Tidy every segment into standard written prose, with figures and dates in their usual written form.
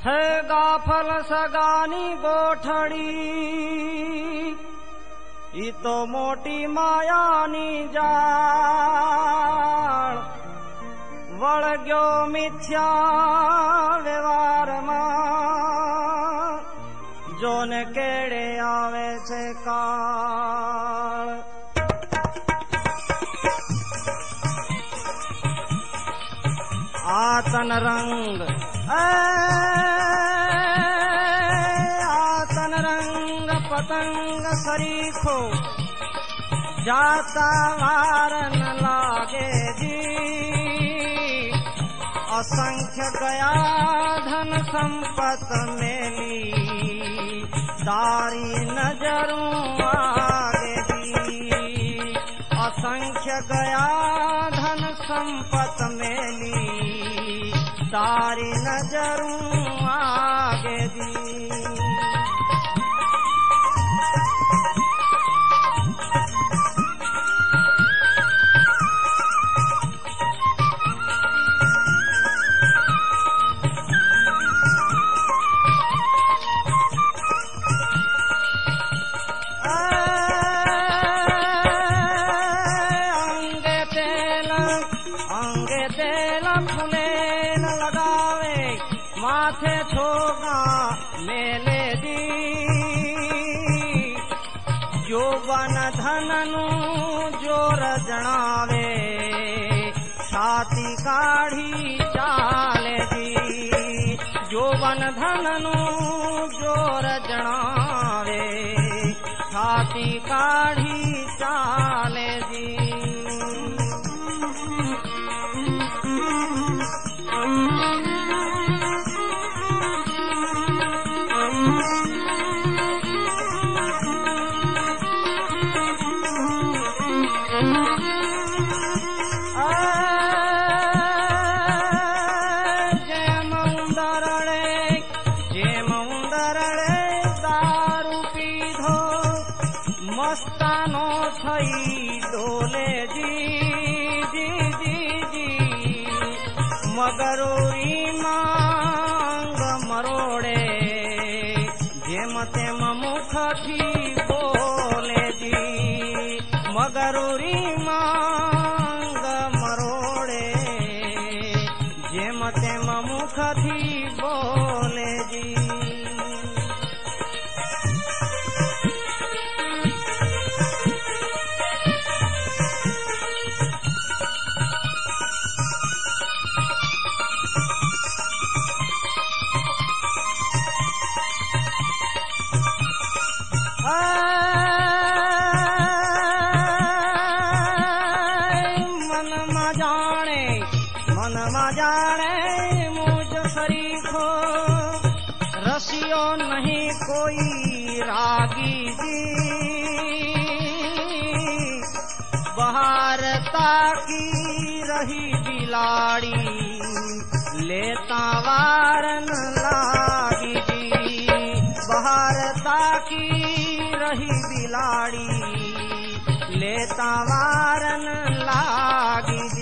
है गाफल सगानी गोठड़ी ई तो मोटी मायानी जाळ वळग्यो मिथ्या व्यवहार में जोने केड़े आवे छे काळ आतन रंग आतन रंग पतंग सरीखो जाता वार न लागे जी असंख्य गया धन संपत मेली तारी नजरों आगे जी असंख्य गया धन संपत मेली तारी नजरों आगे दी माथे छोगा मेले दी जोवन धननु जोर जणावे छाती काढ़ी चाले दी जोवन धननु जोर जणावे छाती काढ़ी चाले दी मस्तानो थई डोले जी जी जी जी मगरोरी मांग मरोड़े जेम तेम मुख थी बोले जी मगरोरी मांग मरोड़े जेम तेम मुख थी बोले जी मन मा जाने मुझ सरीखो रसियो नहीं कोई रागी जी बहारता की रही बिलाड़ी लेता वारन लागी जी बहारता की रही बिलाड़ी लेता वारन लागी जी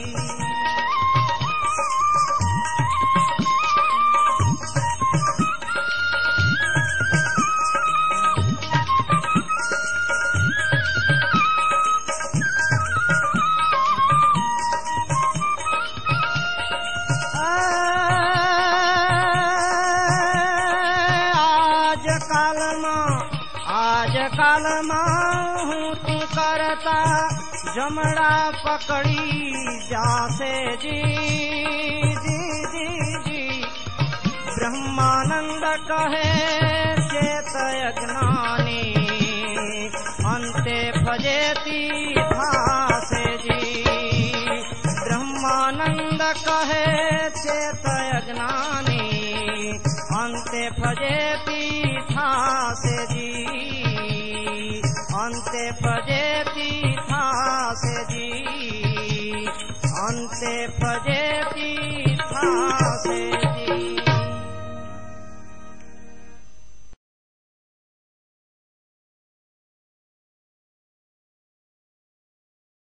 आज काल हूँ तू करता जमड़ा पकड़ी जासे जी जी जी जी ब्रह्मानंद कहे चेत अज्ञानी अंते फजेती भासे जी ब्रह्मानंद कहे चेत अज्ञानी